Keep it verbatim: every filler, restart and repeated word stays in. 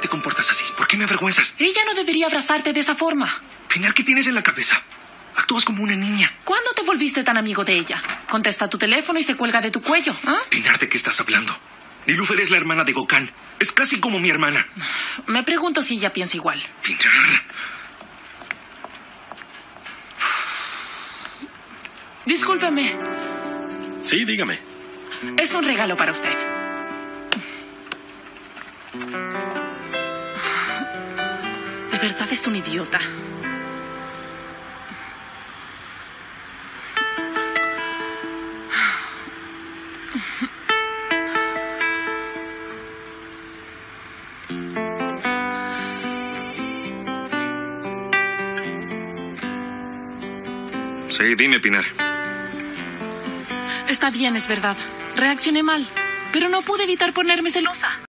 te comportas así? ¿Por qué me avergüenzas? Ella no debería abrazarte de esa forma. Pinar, ¿qué tienes en la cabeza? Actúas como una niña. ¿Cuándo te volviste tan amigo de ella? Contesta tu teléfono y se cuelga de tu cuello, ¿ah? Pinar, ¿de qué estás hablando? Nilúfer es la hermana de Gokán. Es casi como mi hermana. Me pregunto si ella piensa igual. Pinar. Discúlpeme. Sí, dígame. Es un regalo para usted. De verdad es un idiota. Sí, dime, Pinar. Está bien, es verdad. Reaccioné mal, pero no pude evitar ponerme celosa.